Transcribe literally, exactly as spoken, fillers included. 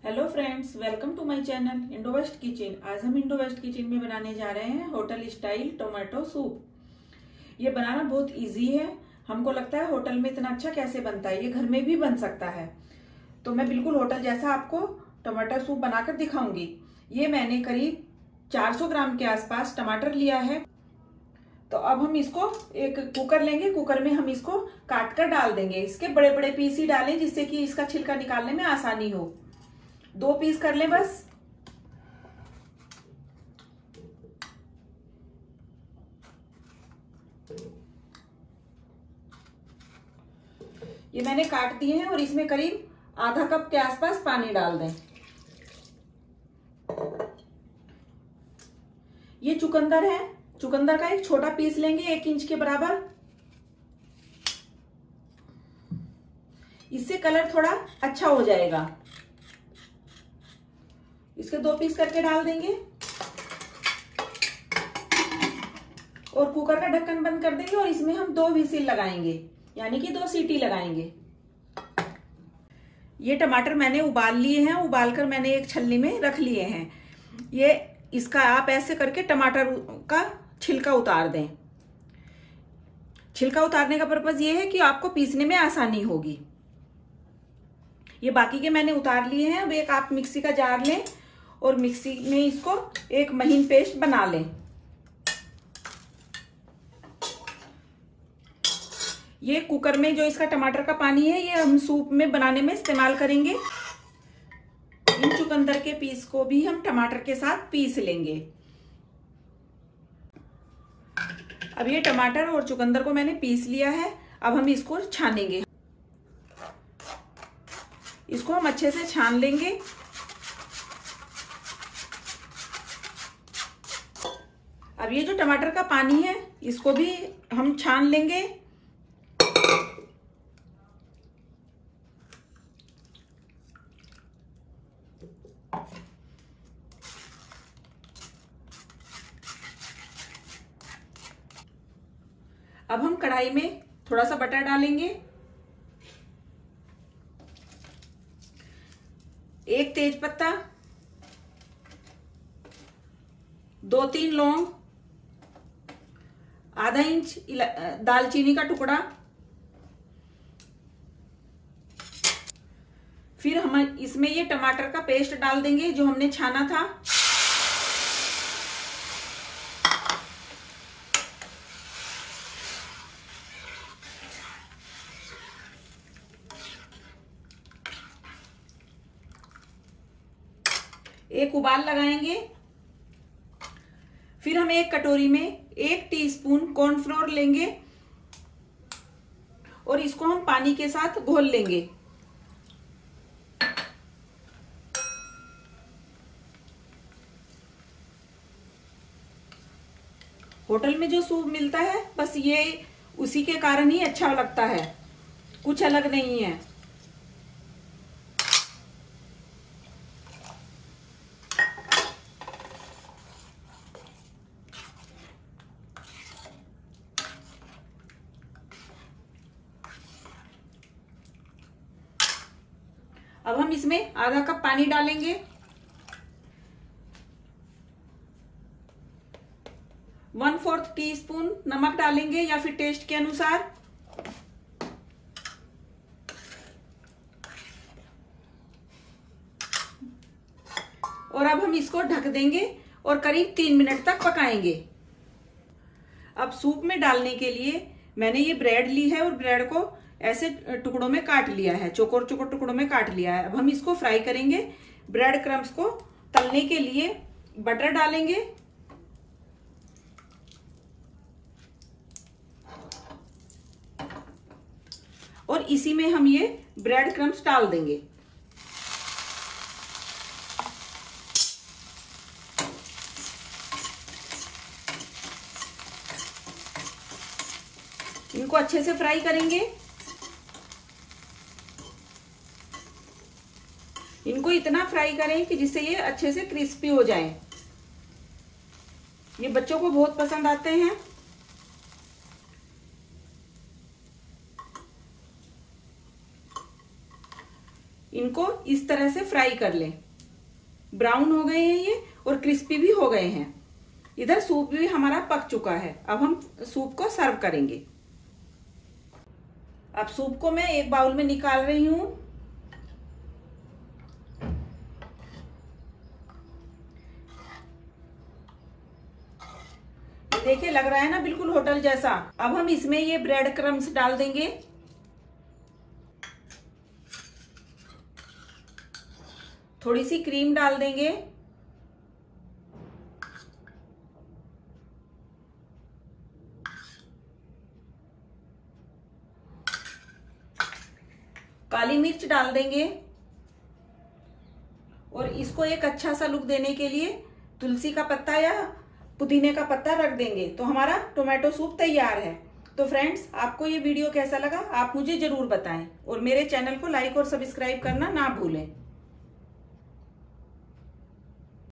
Hello friends, welcome to my channel Indo west kitchen. आज हम Indo west kitchen में बनाने जा रहे हैं होटल स्टाइल टोमेटो सूप। ये बनाना बहुत इजी है। हमको लगता है होटल में इतना अच्छा कैसे बनता है, ये घर में भी बन सकता है। तो मैं बिल्कुल होटल जैसा आपको टमाटर सूप बनाकर दिखाऊंगी। ये मैंने करीब चार सौ ग्राम के आसपास टमाटर लिया है। तो अब हम इसको एक कुकर लेंगे, कुकर में हम इसको काट कर डाल देंगे। इसके बड़े बड़े पीस ही डालें जिससे कि इसका छिलका निकालने में आसानी हो। दो पीस कर लें बस। ये मैंने काट दिए हैं और इसमें करीब आधा कप के आसपास पानी डाल दें। ये चुकंदर है, चुकंदर का एक छोटा पीस लेंगे एक इंच के बराबर। इससे कलर थोड़ा अच्छा हो जाएगा। इसके दो पीस करके डाल देंगे और कुकर का ढक्कन बंद कर देंगे और इसमें हम दो व्हिसिल लगाएंगे, यानी कि दो सीटी लगाएंगे। ये टमाटर मैंने उबाल लिए हैं, उबालकर मैंने एक छलनी में रख लिए हैं। ये इसका आप ऐसे करके टमाटर का छिलका उतार दें। छिलका उतारने का पर्पज ये है कि आपको पीसने में आसानी होगी। ये बाकी के मैंने उतार लिए हैं। अब एक आप मिक्सी का जार लें और मिक्सी में इसको एक महीन पेस्ट बना लें। ये कुकर में जो इसका टमाटर का पानी है ये हम सूप में बनाने में इस्तेमाल करेंगे। इन चुकंदर के पीस को भी हम टमाटर के साथ पीस लेंगे। अब ये टमाटर और चुकंदर को मैंने पीस लिया है। अब हम इसको छानेंगे। इसको हम अच्छे से छान लेंगे। अब ये जो टमाटर का पानी है इसको भी हम छान लेंगे। अब हम कढ़ाई में थोड़ा सा बटर डालेंगे। एक तेज पत्ता, दो तीन लौंग, आधा इंच दालचीनी का टुकड़ा। फिर हम इसमें ये टमाटर का पेस्ट डाल देंगे जो हमने छाना था। एक उबाल लगाएंगे। फिर हम एक कटोरी में एक टीस्पून कॉर्नफ्लोर लेंगे और इसको हम पानी के साथ घोल लेंगे। होटल में जो सूप मिलता है बस ये उसी के कारण ही अच्छा लगता है, कुछ अलग नहीं है। अब हम इसमें आधा कप पानी डालेंगे। वन फोर्थ टी स्पून नमक डालेंगे या फिर टेस्ट के अनुसार। और अब हम इसको ढक देंगे और करीब तीन मिनट तक पकाएंगे। अब सूप में डालने के लिए मैंने ये ब्रेड ली है और ब्रेड को ऐसे टुकड़ों में काट लिया है, चौकोर चौकोर टुकड़ों में काट लिया है। अब हम इसको फ्राई करेंगे। ब्रेड क्रम्स को तलने के लिए बटर डालेंगे और इसी में हम ये ब्रेड क्रम्स डाल देंगे। इनको अच्छे से फ्राई करेंगे। इनको इतना फ्राई करें कि जिससे ये अच्छे से क्रिस्पी हो जाए। ये बच्चों को बहुत पसंद आते हैं। इनको इस तरह से फ्राई कर लें। ब्राउन हो गए हैं ये और क्रिस्पी भी हो गए हैं। इधर सूप भी हमारा पक चुका है। अब हम सूप को सर्व करेंगे। अब सूप को मैं एक बाउल में निकाल रही हूं। देखिए लग रहा है ना बिल्कुल होटल जैसा। अब हम इसमें ये ब्रेड क्रम्स डाल देंगे। थोड़ी सी क्रीम डाल देंगे। काली मिर्च डाल देंगे और इसको एक अच्छा सा लुक देने के लिए तुलसी का पत्ता या पुदीने का पत्ता रख देंगे तो हमारा टोमेटो सूप तैयार है। तो फ्रेंड्स, आपको ये वीडियो कैसा लगा आप मुझे जरूर बताएं और मेरे चैनल को लाइक और सब्सक्राइब करना ना भूलें।